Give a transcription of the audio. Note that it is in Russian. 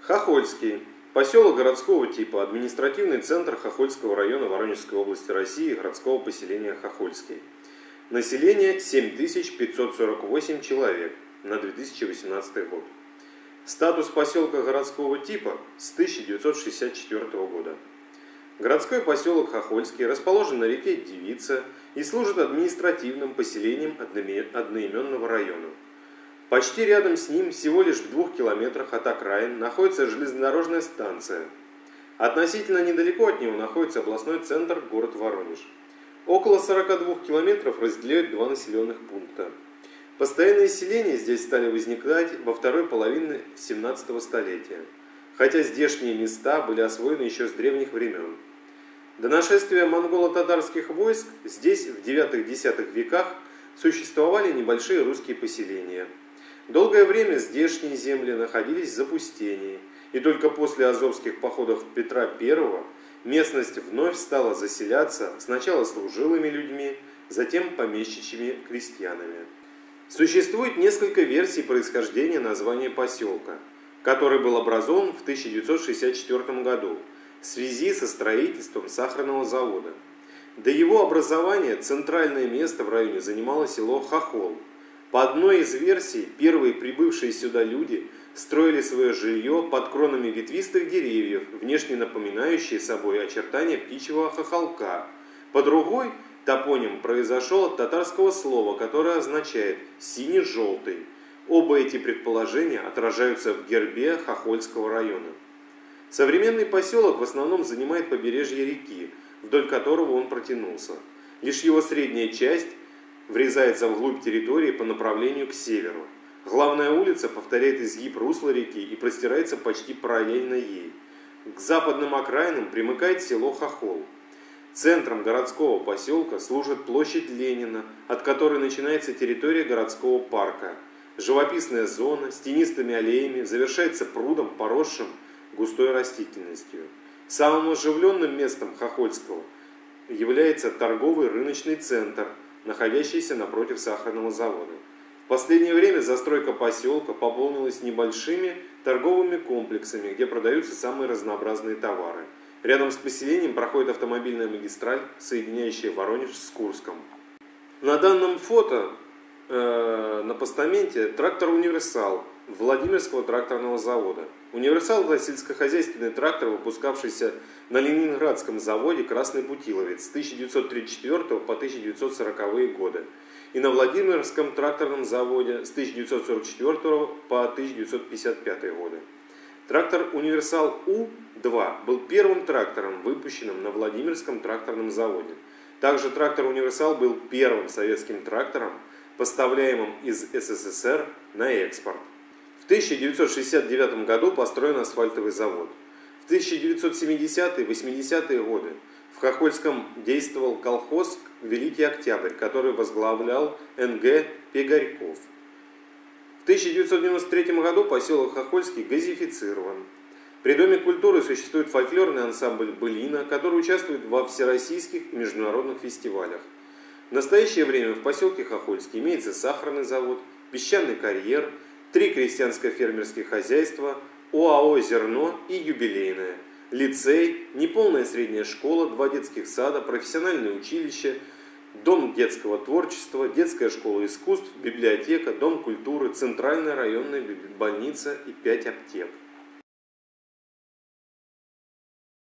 Хохольский. Поселок городского типа. Административный центр Хохольского района Воронежской области России, городского поселения Хохольский. Население 7548 человек на 2018 год. Статус поселка городского типа с 1964 года. Городской поселок Хохольский расположен на реке Девица и служит административным поселением одноименного района. Почти рядом с ним, всего лишь в 2 километрах от окраин, находится железнодорожная станция. Относительно недалеко от него находится областной центр город Воронеж. Около 42 километров разделяют 2 населенных пункта. Постоянные селения здесь стали возникать во второй половине 17 столетия, хотя здешние места были освоены еще с древних времен. До нашествия монголо-татарских войск здесь в 9-10 веках существовали небольшие русские поселения. Долгое время здешние земли находились в запустении, и только после азовских походов Петра I местность вновь стала заселяться сначала служилыми людьми, затем помещичьими крестьянами. Существует несколько версий происхождения названия поселка, который был образован в 1964 году в связи со строительством сахарного завода. До его образования центральное место в районе занимало село Хохол. По одной из версий, первые прибывшие сюда люди строили свое жилье под кронами ветвистых деревьев, внешне напоминающие собой очертания птичьего хохолка. По другой, топоним произошел от татарского слова, которое означает «сине-желтый». Оба эти предположения отражаются в гербе Хохольского района. Современный поселок в основном занимает побережье реки, вдоль которого он протянулся. Лишь его средняя часть врезается вглубь территории по направлению к северу. Главная улица повторяет изгиб русла реки и простирается почти параллельно ей. К западным окраинам примыкает село Хохол. Центром городского поселка служит площадь Ленина, от которой начинается территория городского парка. Живописная зона с тенистыми аллеями завершается прудом, поросшим густой растительностью. Самым оживленным местом Хохольского является торговый рыночный центр, находящийся напротив сахарного завода. В последнее время застройка поселка пополнилась небольшими торговыми комплексами, где продаются самые разнообразные товары. Рядом с поселением проходит автомобильная магистраль, соединяющая Воронеж с Курском. На данном фото на постаменте трактор «Универсал» Владимирского тракторного завода. «Универсал» – это сельскохозяйственный трактор, выпускавшийся на Ленинградском заводе «Красный Путиловец» с 1934 по 1940-е годы и на Владимирском тракторном заводе с 1944 по 1955 годы. Трактор «Универсал У-2» был первым трактором, выпущенным на Владимирском тракторном заводе. Также трактор «Универсал» был первым советским трактором, поставляемым из СССР на экспорт. В 1969 году построен асфальтовый завод. В 1970-80-е годы в Хохольском действовал колхоз «Великий Октябрь», который возглавлял Н.Г. Пегарьков. В 1993 году поселок Хохольский газифицирован. При Доме культуры существует фольклорный ансамбль «Былина», который участвует во всероссийских и международных фестивалях. В настоящее время в поселке Хохольский имеется сахарный завод, песчаный карьер, 3 крестьянско-фермерских хозяйства, ОАО «Зерно» и юбилейное, лицей, неполная средняя школа, 2 детских сада, профессиональное училище, дом детского творчества, детская школа искусств, библиотека, дом культуры, центральная районная больница и 5 аптек.